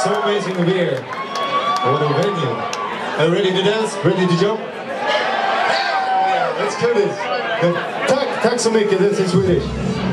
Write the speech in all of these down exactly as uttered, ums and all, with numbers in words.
So amazing to be here. What a venue. Are you ready to dance? Ready to jump? Yeah, let's do this. Tack, tack så mycket, this is Swedish.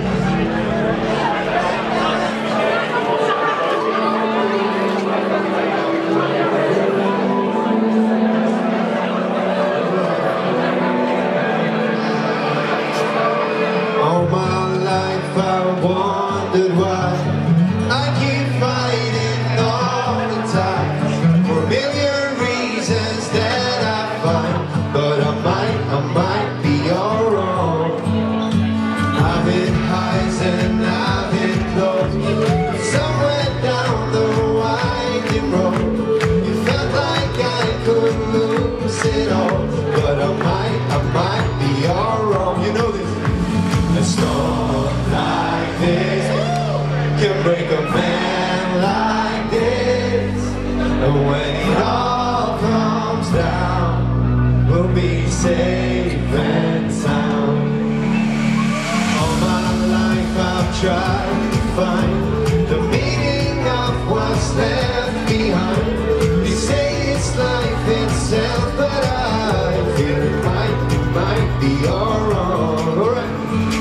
All my life I wondered why I keep fighting all the time for a million reasons that I find, but I might, I might be all wrong. I've been highs and I've been lows, somewhere down the winding road. You felt like I could lose it all, but I might, I might be all wrong. You know this. A storm like this can break a man like this, and when it all comes down, we'll be safe and sound. All my life I've tried to find the meaning of what's left behind. They say it's life itself, but I feel it might, it might be all wrong. All right.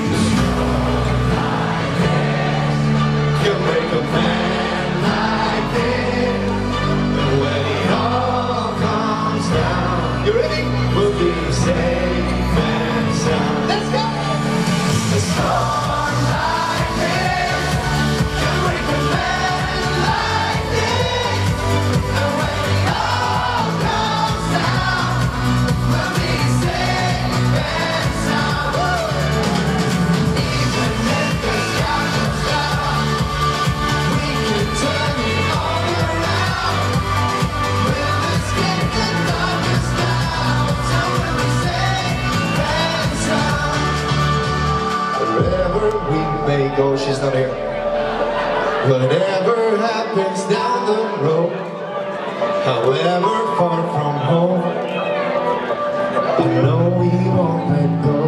Break a man like this, and when it all comes down, you ready? We'll be safe and sound. Let's go! A storm like this can break a man like this, and when it all comes down, we'll be safe and sound. Even if the sky goes down, turn it all around. We'll escape the darkest clouds, so we'll be safe and sound. Wherever we may go, she's not here. Whatever happens down the road, however far from home, I know we won't let go.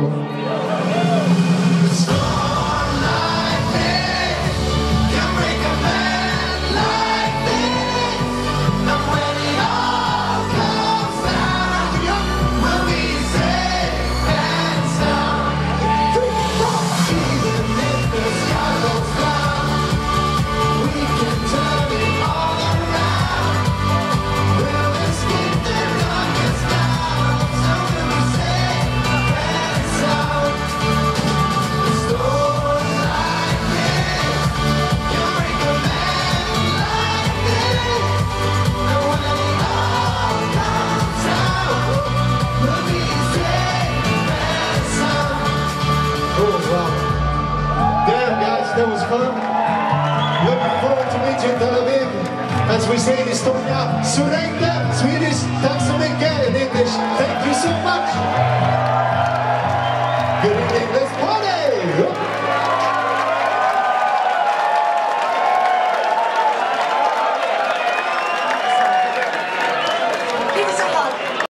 That was fun. Looking forward to meet you in Tel Aviv. As we say in Estonia, Surrender, Swedish, tack så mycket, in English. Thank you so much. Good evening, let's party!